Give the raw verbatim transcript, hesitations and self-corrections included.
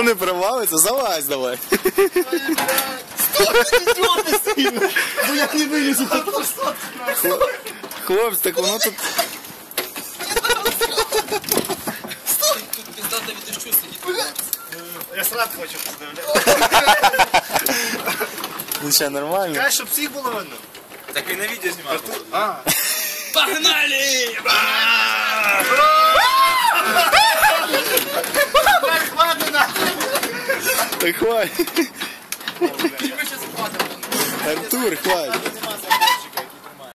не провалиться, залазь давай. Стой, не дёрни сильно, бо я не вилізу. Хлопці, так воно тут... Стой! Тут пиздата від дощу сидить. Я срати хочу поздравляти. Ну що, нормально? Кай, щоб всіх було видно. Так і на відео знімав. А. Погнали! Ладно, нахуй. Так хватит. Ми ще схватимо. Артур, хватит.